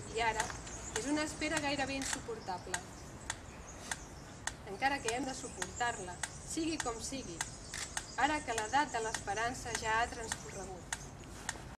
I ara és una espera gairebé insuportable. Encara que hem de suportar-la, sigui com sigui, ara que l'edat de l'esperança ja ha transcorregut.